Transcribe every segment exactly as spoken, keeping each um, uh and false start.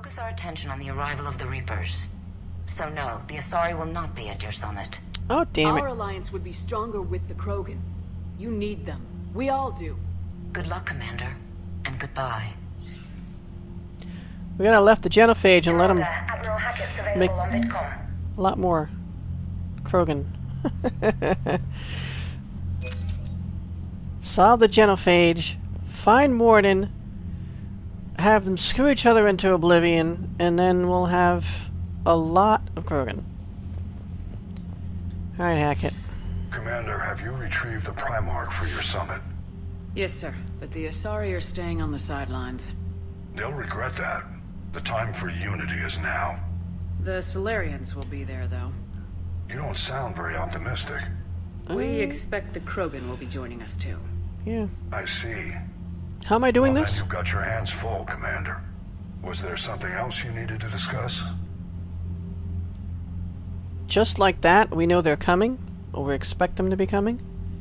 focus our attention on the arrival of the Reapers. So no, the Asari will not be at your summit. Oh, damn it. Our alliance would be stronger with the Krogan. You need them. We all do. Good luck, Commander. And goodbye. We gotta left the genophage and let him Admiral Hackett's available make on Vidcom. a lot more Krogan. Solve the genophage, find Morden, have them screw each other into oblivion, and then we'll have a lot of Krogan. Alright, Hackett. Commander, have you retrieved the Primarch for your summit? Yes, sir. But the Asari are staying on the sidelines. They'll regret that. The time for unity is now. The Solarians will be there, though. You don't sound very optimistic. We Uh, expect the Krogan will be joining us, too. Yeah. I see. How am I doing Well, this? then you've got your hands full, Commander. Was there something else you needed to discuss? Just like that, we know they're coming, or we expect them to be coming.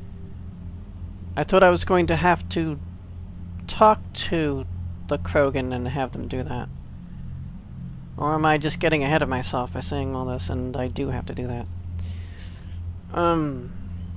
I thought I was going to have to talk to the Krogan and have them do that. Or am I just getting ahead of myself by saying all this, and I do have to do that? Um...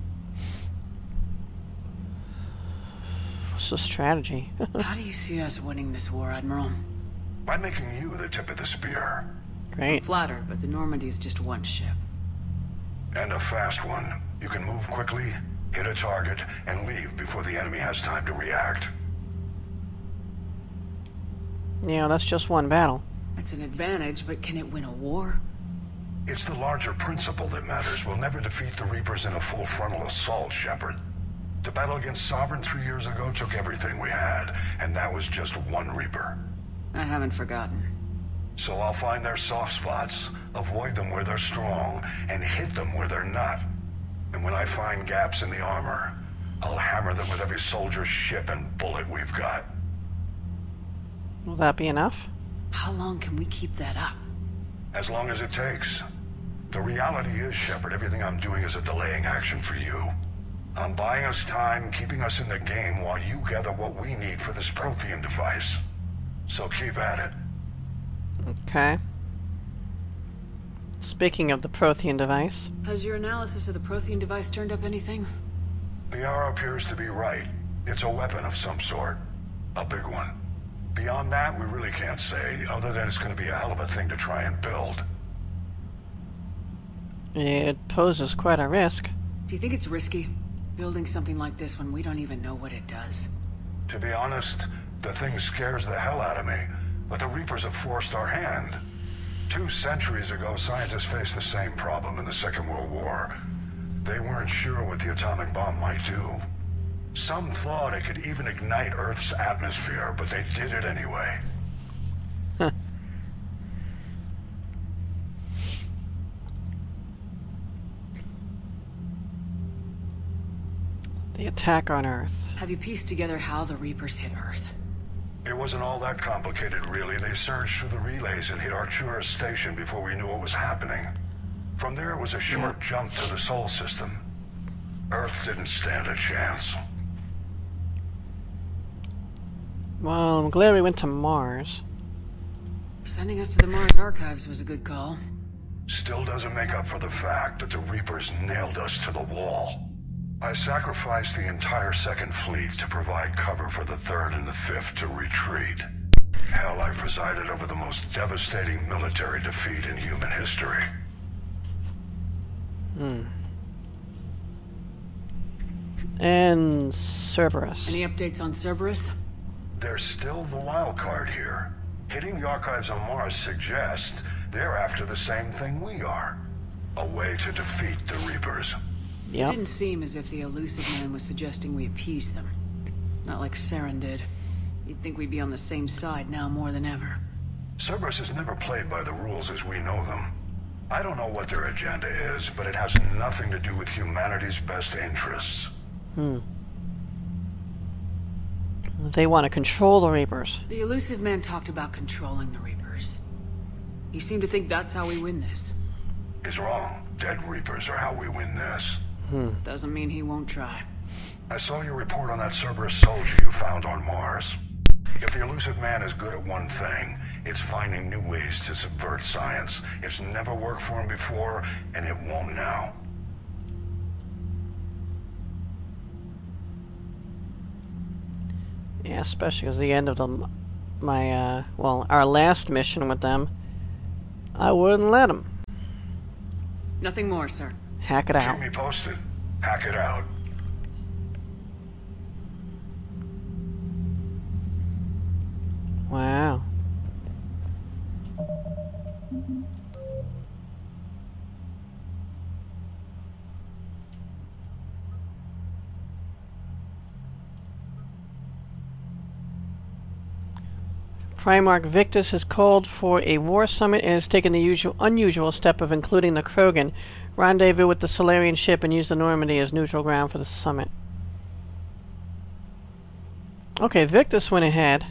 What's the strategy? How do you see us winning this war, Admiral? By making you the tip of the spear. Great. Flattered, but the Normandy is just one ship. And a fast one. You can move quickly, hit a target, and leave before the enemy has time to react. Yeah, that's just one battle. That's an advantage, but can it win a war? It's the larger principle that matters. We'll never defeat the Reapers in a full frontal assault, Shepard. The battle against Sovereign three years ago took everything we had, and that was just one Reaper. I haven't forgotten. So I'll find their soft spots, avoid them where they're strong, and hit them where they're not. And when I find gaps in the armor, I'll hammer them with every soldier, ship, and bullet we've got. Will that be enough? How long can we keep that up? As long as it takes. The reality is, Shepard, everything I'm doing is a delaying action for you. I'm buying us time, keeping us in the game while you gather what we need for this Prothean device. So keep at it. Okay. Speaking of the Prothean device... Has your analysis of the Prothean device turned up anything? The arrow appears to be right. It's a weapon of some sort. A big one. Beyond that, we really can't say, other than it's going to be a hell of a thing to try and build. It poses quite a risk. Do you think it's risky? Building something like this when we don't even know what it does? To be honest, the thing scares the hell out of me, but the Reapers have forced our hand. Two centuries ago, scientists faced the same problem in the Second World War. They weren't sure what the atomic bomb might do. Some thought it could even ignite Earth's atmosphere, but they did it anyway. Huh. The attack on Earth. Have you pieced together how the Reapers hit Earth? It wasn't all that complicated, really. They surged through the relays and hit Artura's station before we knew what was happening. From there, it was a short yeah. jump to the Sol system. Earth didn't stand a chance. Well, I'm glad we went to Mars. Sending us to the Mars archives was a good call. Still doesn't make up for the fact that the Reapers nailed us to the wall. I sacrificed the entire Second Fleet to provide cover for the Third and the Fifth to retreat. Hell, I presided over the most devastating military defeat in human history. Hmm. And Cerberus. Any updates on Cerberus? There's still the wild card here. Hitting the archives on Mars suggests they're after the same thing we are. A way to defeat the Reapers. Yep. It didn't seem as if the elusive man was suggesting we appease them. Not like Saren did. You'd think we'd be on the same side now more than ever. Cerberus has never played by the rules as we know them. I don't know what their agenda is, but it has nothing to do with humanity's best interests. Hmm. They want to control the Reapers. The elusive man talked about controlling the Reapers. He seemed to think that's how we win this. He's wrong. Dead Reapers are how we win this. Hmm. Doesn't mean he won't try. I saw your report on that Cerberus soldier you found on Mars. If the elusive man is good at one thing, It's finding new ways to subvert science. It's never worked for him before, and it won't now. Yeah, especially because the end of the, my, uh, well, our last mission with them, I wouldn't let him. Nothing more, sir. Hack it out. Keep me posted. Hack it out. Wow. Primarch Victus has called for a war summit and has taken the usual, unusual step of including the Krogan. Rendezvous with the Solarian ship and use the Normandy as neutral ground for the summit. Okay, Victus went ahead.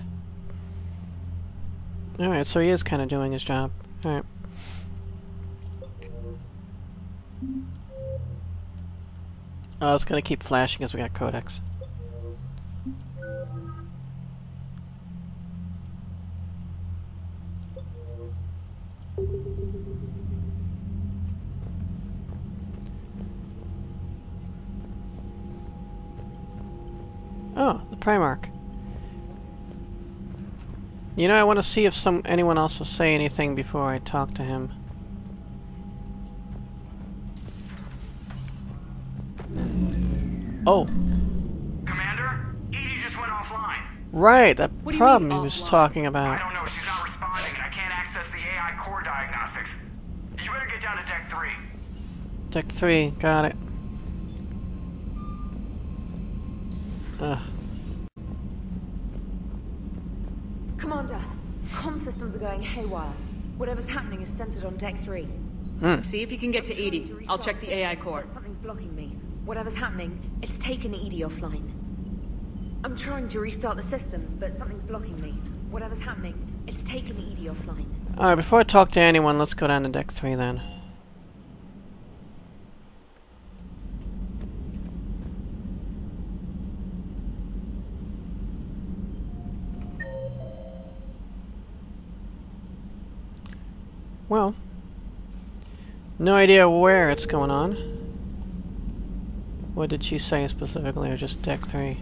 Alright, so he is kind of doing his job. Alright. Oh, it's going to keep flashing as we got codex. Oh, the Primarch. You know, I want to see if some anyone else will say anything before I talk to him. Oh. Commander, E D I just went offline. Right, that What do you problem mean he was offline? talking I about. don't know, she's not responding, and I can't access the A I core diagnostics. You better get down to deck three. Deck three, got it. Ugh. Commander, comm systems are going haywire. Whatever's happening is centered on deck three. Hmm. See if you can get to E D I. I'll check the A I core. But something's blocking me. Whatever's happening, it's taken E D I offline. I'm trying to restart the systems, but something's blocking me. Whatever's happening, it's taken E D I offline. Alright, before I talk to anyone, let's go down to deck three then. Well, no idea where it's going on. What did she say specifically, or just deck three?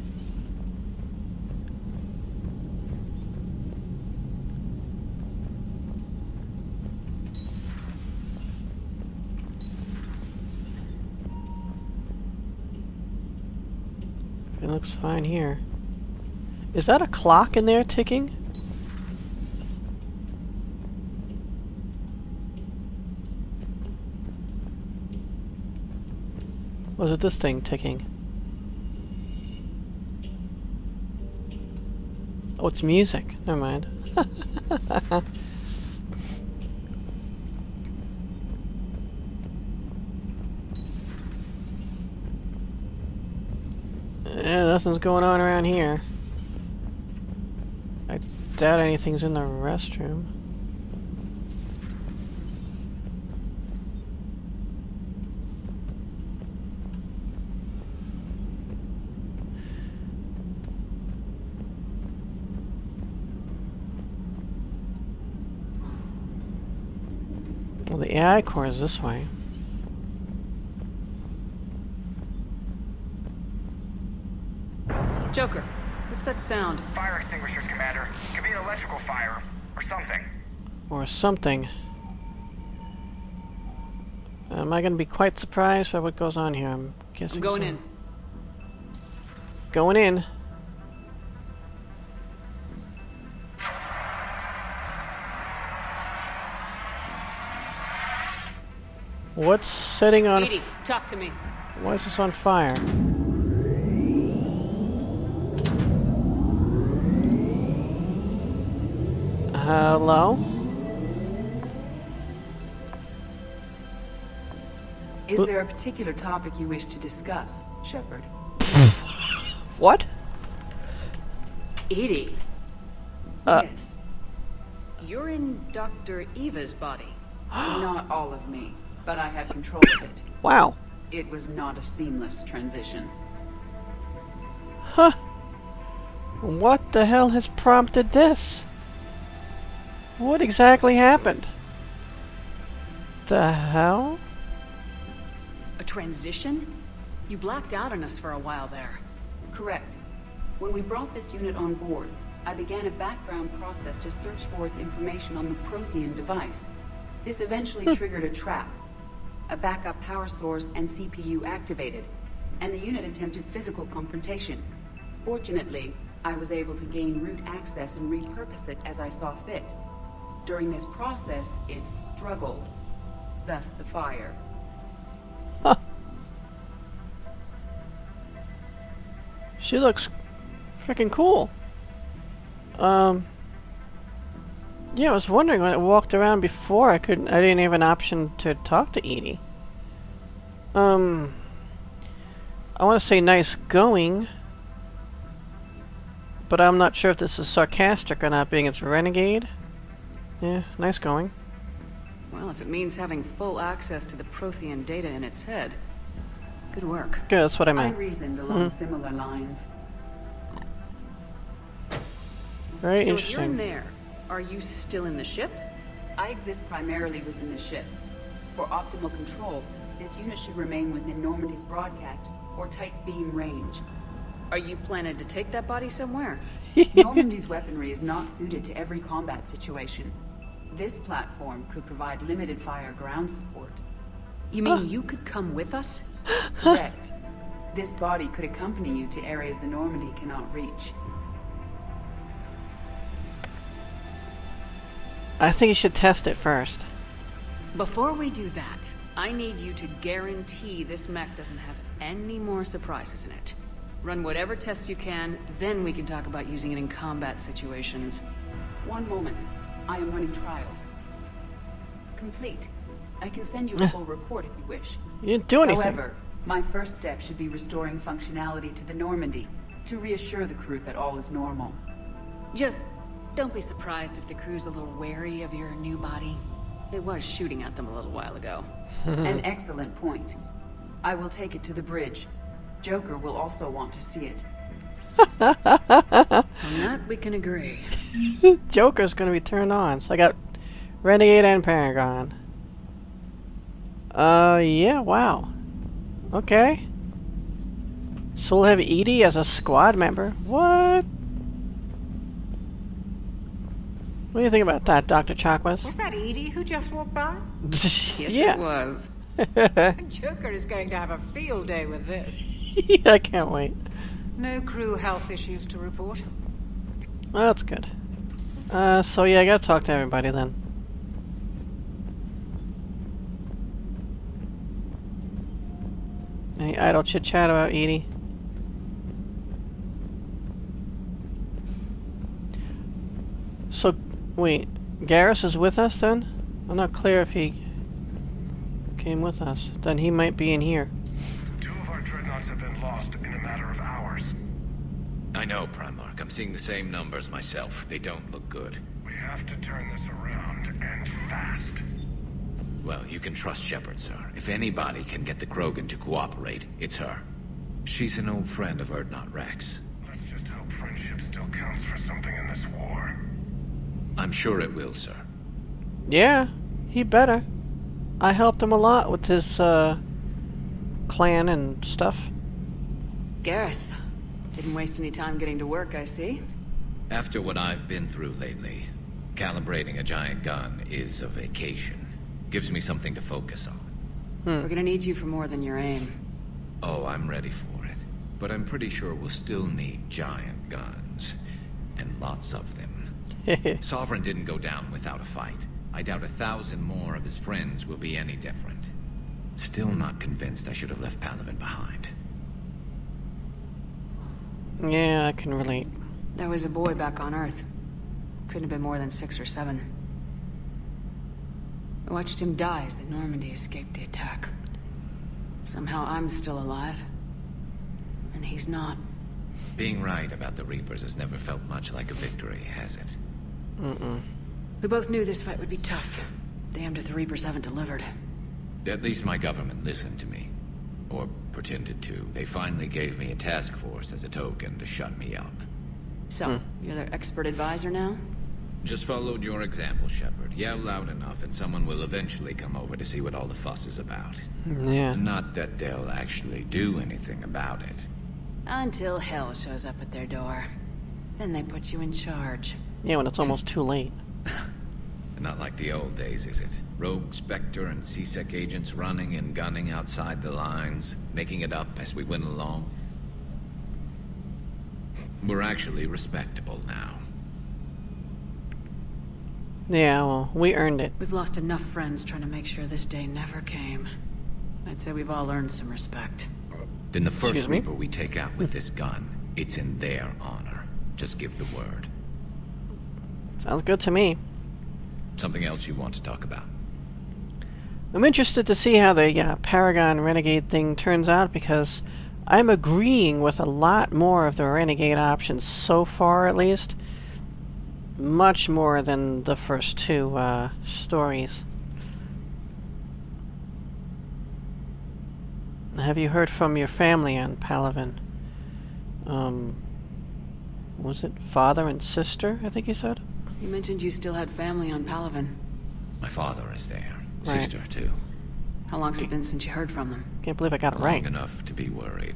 It looks fine here. Is that a clock in there ticking? Or is it this thing ticking? Oh, it's music. Never mind. Yeah, nothing's going on around here. I doubt anything's in the restroom. Well, the A I core is this way. Joker, what's that sound? Fire extinguishers, Commander. Could be an electrical fire, or something. Or something. Am I going to be quite surprised by what goes on here? I'm guessing I'm going so. in. Going in. What's setting on... E D I, talk to me. Why is this on fire? Hello? Is there a particular topic you wish to discuss, Shepard? What? E D I. Uh, Yes. You're in Doctor Eva's body. Not all of me, but I have control of it. wow. It was not a seamless transition. Huh. What the hell has prompted this? What exactly happened? The hell? A transition? You blacked out on us for a while there. Correct. When we brought this unit on board, I began a background process to search for its information on the Prothean device. This eventually triggered a trap. A backup power source and C P U activated, and the unit attempted physical confrontation. Fortunately, I was able to gain root access and repurpose it as I saw fit. During this process, it struggled. Thus the fire. Huh. She looks freaking cool. Um. Yeah, I was wondering when I walked around before. I couldn't. I didn't have an option to talk to Edie. Um. I want to say nice going, but I'm not sure if this is sarcastic or not, being it's renegade. Yeah, nice going. Well, if it means having full access to the Prothean data in its head, good work. Good, that's what I I meant. reasoned along Mm-hmm. similar lines. Very So if you're in interesting. there, are you still in the ship? I exist primarily within the ship. For optimal control, this unit should remain within Normandy's broadcast or tight beam range. Are you planning to take that body somewhere? Normandy's weaponry is not suited to every combat situation. This platform could provide limited fire ground support. You mean you could come with us? Correct. This body could accompany you to areas the Normandy cannot reach. I think you should test it first. Before we do that, I need you to guarantee this mech doesn't have any more surprises in it. Run whatever tests you can, then we can talk about using it in combat situations. One moment. I am running trials. Complete. I can send you a full report if you wish. You didn't do anything. However, my first step should be restoring functionality to the Normandy to reassure the crew that all is normal. Just don't be surprised if the crew's a little wary of your new body. It was shooting at them a little while ago. An excellent point. I will take it to the bridge. Joker will also want to see it. On that, we can agree. Joker's gonna be turned on. So I got Renegade and Paragon. Uh, yeah, wow. Okay. So we'll have Edie as a squad member. What? What do you think about that, Doctor Chakwas? Was that Edie who just walked by? Yeah. It was. Joker is going to have a field day with this. I can't wait. No crew health issues to report. Well, that's good. Uh, so yeah, I gotta talk to everybody then. Any idle chit chat about Edie? So, wait, Garrus is with us then? I'm not clear if he came with us. Then he might be in here. Two of our dreadnoughts have been lost in a matter of hours. I know, Primarch. I'm seeing the same numbers myself. They don't look good. We have to turn this around, and fast. Well, you can trust Shepard, sir. If anybody can get the Krogan to cooperate, it's her. She's an old friend of Urdnot Rex. Let's just hope friendship still counts for something in this war. I'm sure it will, sir. Yeah, he better. I helped him a lot with his, uh, clan and stuff. Garrus, didn't waste any time getting to work, I see. After what I've been through lately, calibrating a giant gun is a vacation. Gives me something to focus on. We're gonna need you for more than your aim. Oh, I'm ready for it. But I'm pretty sure we'll still need giant guns. And lots of them. Sovereign didn't go down without a fight. I doubt a thousand more of his friends will be any different. Still not convinced I should have left Palaven behind. Yeah, I can relate. There was a boy back on Earth. Couldn't have been more than six or seven. I watched him die as the Normandy escaped the attack. Somehow I'm still alive. And he's not. Being right about the Reapers has never felt much like a victory, has it? Mm-mm. We both knew this fight would be tough. Damned if the Reapers haven't delivered. At least my government listened to me. Or pretended to. They finally gave me a task force as a token to shut me up. So, you're their expert advisor now? Just followed your example, Shepard. Yell loud enough and someone will eventually come over to see what all the fuss is about. Yeah. Not that they'll actually do anything about it. Until hell shows up at their door. Then they put you in charge. Yeah, when it's almost too late. Not like the old days, is it? Rogue Spectre and C SEC agents running and gunning outside the lines, making it up as we went along. We're actually respectable now. Yeah, well, we earned it. We've lost enough friends trying to make sure this day never came. I'd say we've all earned some respect. Then the first Excuse me? Reaper we take out with this gun, it's in their honor. Just give the word. Sounds good to me. Something else you want to talk about? I'm interested to see how the uh, Paragon Renegade thing turns out, because I'm agreeing with a lot more of the Renegade options so far, at least. Much more than the first two uh, stories. Have you heard from your family on Palaven? Um, was it father and sister, I think you said? You mentioned you still had family on Palaven. My father is there. Right. Sister, too. How long's it been since you heard from them? Can't believe I got it Long right. enough to be worried.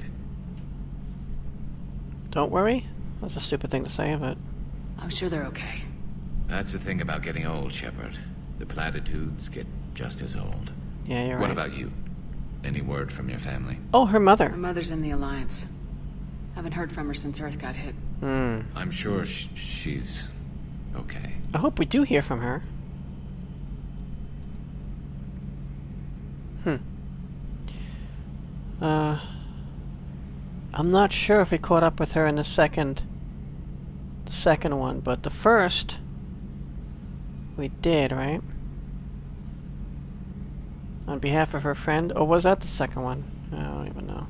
Don't worry. That's a stupid thing to say, but... I'm sure they're okay. That's the thing about getting old, Shepard. The platitudes get just as old. Yeah, you're What right. about you? Any word from your family? Oh, her mother. Her mother's in the Alliance. Haven't heard from her since Earth got hit. Hmm. I'm sure sh she's okay. I hope we do hear from her. Hmm. Uh... I'm not sure if we caught up with her in the second... the second one, but the first... we did, right? On behalf of her friend? Or was that the second one? I don't even know.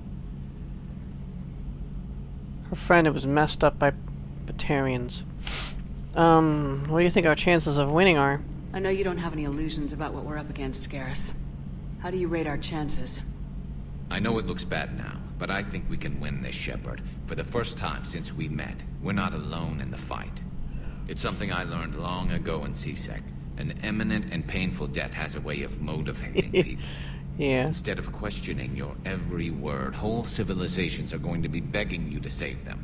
Her friend who was messed up by Batarians. Um, what do you think our chances of winning are? I know you don't have any illusions about what we're up against, Garrus. How do you rate our chances? I know it looks bad now, but I think we can win this, Shepard. For the first time since we met, we're not alone in the fight. It's something I learned long ago in C SEC. An imminent and painful death has a way of motivating people. Yeah. Instead of questioning your every word, whole civilizations are going to be begging you to save them.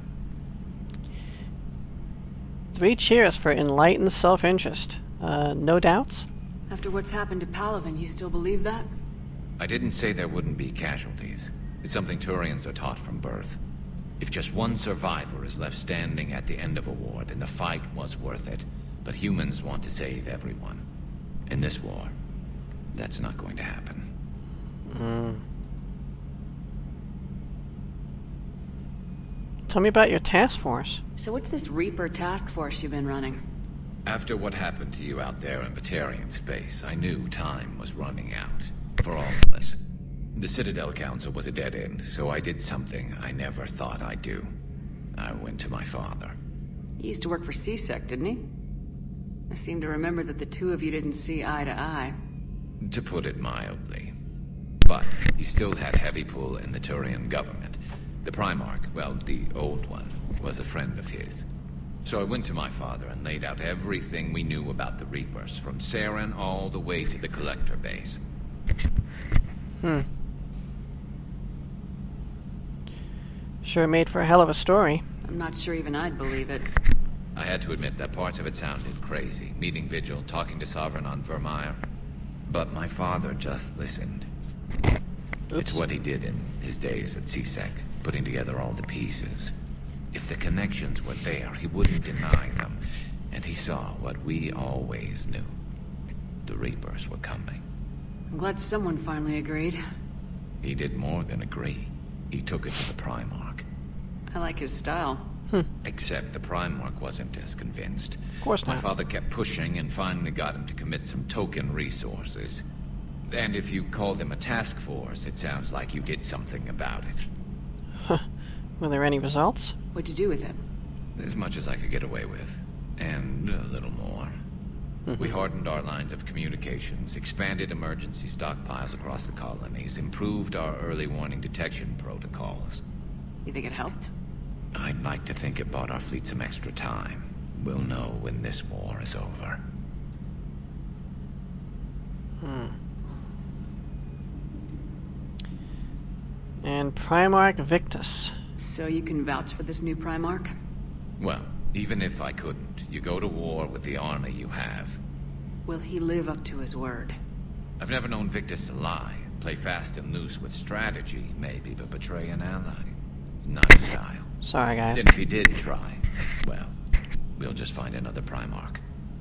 Three cheers for enlightened self-interest. Uh, no doubts? After what's happened to Palaven, you still believe that? I didn't say there wouldn't be casualties. It's something Turians are taught from birth. If just one survivor is left standing at the end of a war, then the fight was worth it. But humans want to save everyone. In this war, that's not going to happen. Mm. Tell me about your task force. So what's this Reaper task force you've been running? After what happened to you out there in Batarian space, I knew time was running out. For all of us. The Citadel Council was a dead end, so I did something I never thought I'd do. I went to my father. He used to work for C SEC, didn't he? I seem to remember that the two of you didn't see eye to eye. To put it mildly. But he still had heavy pull in the Turian government. The Primarch, well, the old one, was a friend of his. So I went to my father and laid out everything we knew about the Reapers, from Saren all the way to the Collector base. Hmm. Sure made for a hell of a story. I'm not sure even I'd believe it. I had to admit that parts of it sounded crazy. Meeting Vigil, talking to Sovereign on Vermeer. But my father just listened. Oops. It's what he did in his days at C SEC, putting together all the pieces. If the connections were there, he wouldn't deny them. And he saw what we always knew. The Reapers were coming. I'm glad someone finally agreed. He did more than agree. He took it to the Primarch. I like his style. Except the Primarch wasn't as convinced. Of course My not. father kept pushing and finally got him to commit some token resources. And if you call them a task force, it sounds like you did something about it. Huh. Were there any results? What'd you do with it? As much as I could get away with. And a little more. We hardened our lines of communications, expanded emergency stockpiles across the colonies, improved our early warning detection protocols. You think it helped? I'd like to think it bought our fleet some extra time. we'll know when this war is over. Hmm. And Primarch Victus. So you can vouch for this new Primarch? Well, even if I couldn't, you go to war with the army you have. Will he live up to his word? I've never known Victus to lie. Play fast and loose with strategy, maybe, but betray an ally. Not his style. Sorry, guys. And if he did try, well, we'll just find another Primarch.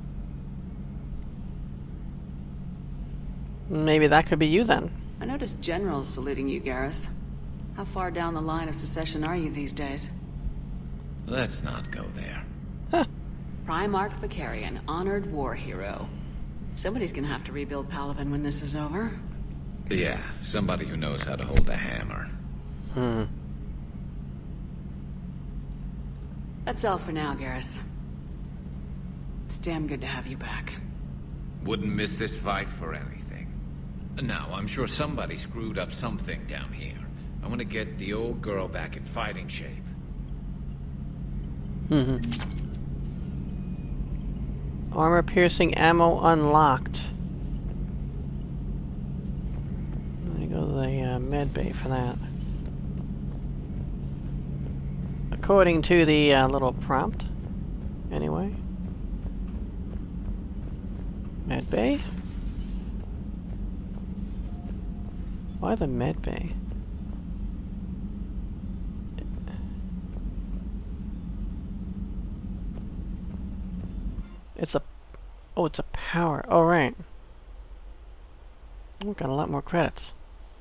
Maybe that could be you then. I noticed generals saluting you, Garrus. How far down the line of succession are you these days? Let's not go there. Huh. Primarch Vicarian, honored war hero. Somebody's gonna have to rebuild Palaven when this is over. Yeah, somebody who knows how to hold a hammer. Hmm. That's all for now, Garrus. It's damn good to have you back. Wouldn't miss this fight for anything. Now, I'm sure somebody screwed up something down here. I want to get the old girl back in fighting shape. Mm-hmm. Armor-piercing ammo unlocked. Let me go to the uh, med bay for that. According to the uh, little prompt. Anyway. Med bay? Why the med bay? It's a... Oh, it's a power. Oh, right. Oh, got a lot more credits.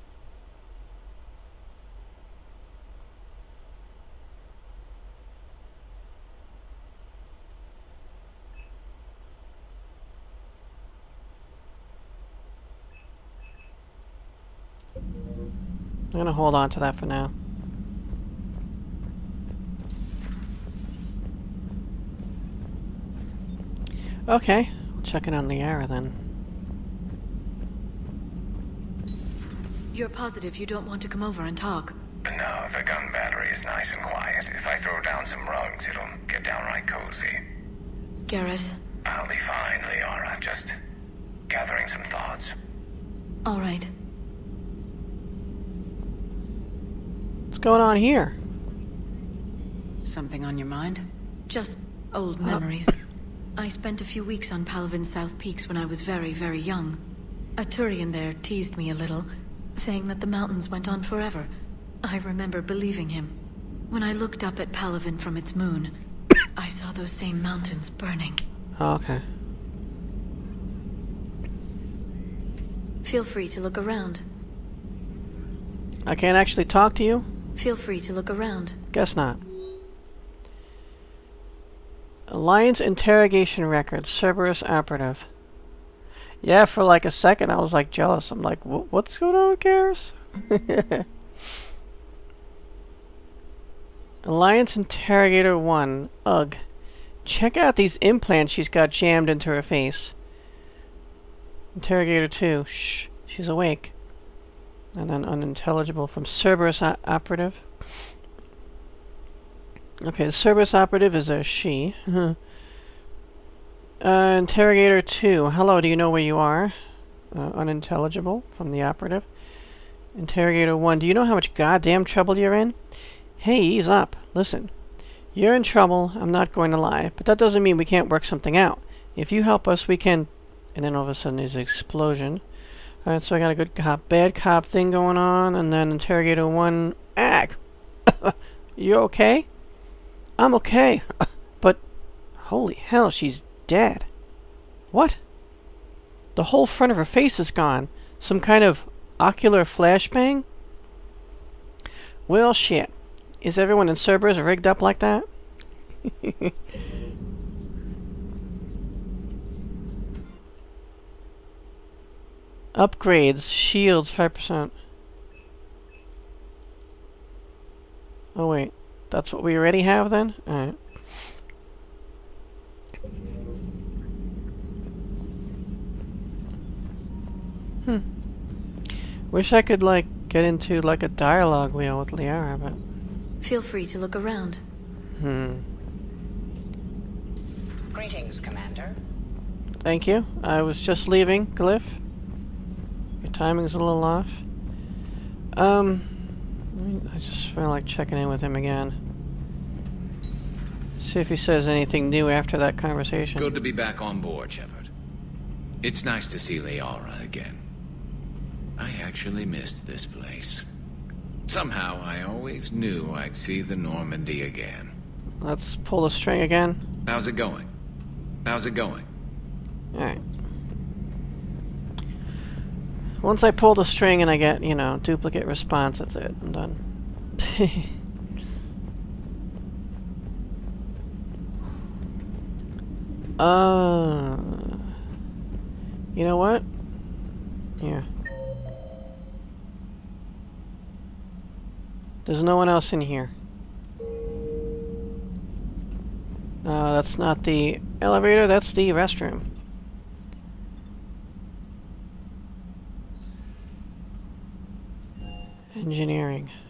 I'm gonna hold on to that for now. Okay, we'll check in on Liara then. You're positive you don't want to come over and talk? No, the gun battery is nice and quiet. If I throw down some rugs, it'll get downright cozy. Garrus? I'll be fine, Liara. Just gathering some thoughts. All right. What's going on here? Something on your mind? Just old memories. I spent a few weeks on Palaven's South Peaks when I was very, very young. A Turian there teased me a little, saying that the mountains went on forever. I remember believing him. When I looked up at Palaven from its moon, I saw those same mountains burning. Oh, okay. Feel free to look around. I can't actually talk to you? Feel free to look around. Guess not. Alliance interrogation record, Cerberus operative. Yeah, for like a second I was like jealous. I'm like, what's going on with Garrus? Alliance Interrogator one. Ugh. Check out these implants she's got jammed into her face. Interrogator two. Shh. She's awake. And then unintelligible from Cerberus operative. Okay, the Cerberus operative is a she. uh, Interrogator two. Hello, do you know where you are? Uh, unintelligible from the operative. Interrogator one. Do you know how much goddamn trouble you're in? Hey, ease up. Listen. You're in trouble, I'm not going to lie, but that doesn't mean we can't work something out. If you help us, we can... And then all of a sudden there's an explosion. Alright, so I got a good cop, bad cop thing going on, and then Interrogator one... Ag! You okay? I'm okay, but... Holy hell, she's dead. What? The whole front of her face is gone. Some kind of ocular flashbang? Well, shit. Is everyone in Cerberus rigged up like that? Upgrades. Shields, five percent. Oh, wait. That's what we already have, then? Alright. Hmm. Wish I could, like, get into, like, a dialogue wheel with Liara, but... Feel free to look around. Hmm. Greetings, Commander. Thank you. I was just leaving, Glyph. Your timing's a little off. Um, I just feel like checking in with him again. See if he says anything new after that conversation. Good to be back on board, Shepard. It's nice to see Liara again. I actually missed this place. Somehow, I always knew I'd see the Normandy again. Let's pull the string again. How's it going? How's it going? Alright. Once I pull the string and I get, you know, duplicate response, that's it. I'm done. uh, you know what? Here. There's no one else in here. Uh, that's not the elevator, that's the restroom. Engineering.